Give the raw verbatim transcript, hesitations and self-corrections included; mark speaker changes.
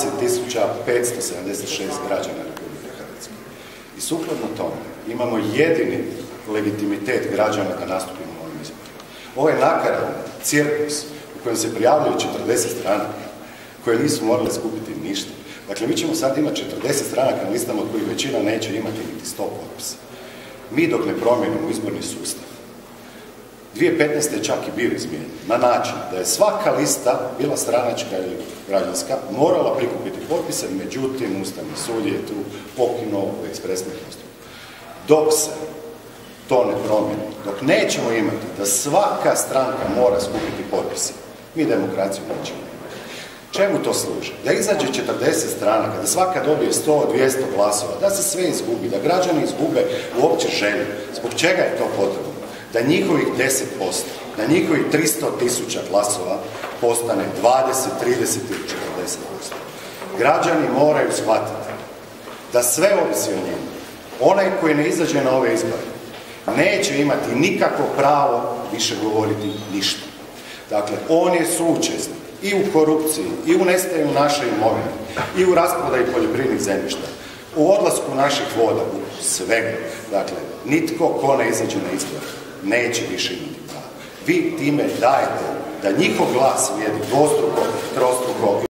Speaker 1: dvadeset tisuća petsto sedamdeset šest građana Republike Hrvatske. I sukladno tome imamo jedini legitimitet građana da nastupimo na ovim izborima. Ovo je nakaradni cirkus u kojem se prijavljaju četrdeset stranaka koje nisu morale skupiti ništa. Dakle, mi ćemo sad imati četrdeset stranaka na listama od kojih većina neće imati niti sto potpisa. Mi dok ne promijenimo izborni sustav, dvije tisuće petnaeste je čak i bio izmijenjen na način da je svaka lista, bila stranačka ili građanska, morala prikupiti potpise, međutim, Ustavni sud je tu pokinuo u ekspresnom postupku. Dok se to ne promijeni, dok nećemo imati da svaka stranka mora skupiti potpise, mi demokraciju nećemo imati. Čemu to služi? Da izađe četrdeset stranaka, da svaka dobije sto do dvjesto glasova, da se sve izgubi, da građani izgube uopće želju. Zbog čega je to potrebno? Da njihovih deset posto, da njihovih tristo tisuća glasova postane dvadeset, trideset ili četrdeset posto. Građani moraju shvatiti da sve ovisi o njima. Onaj koji ne izađe na ove izbore neće imati nikakvo pravo više govoriti ništa. Dakle, on je suučesnik i u korupciji, i u nestaju naše imovine, i u rasprodaji poljoprivrednih zemljišta, u odlasku naših voda, u svemu. Dakle, nitko ko ne izađe na izbore neće više imati pravo. Vi time dajete da njihov glas vrijedi dvostruko, trostruko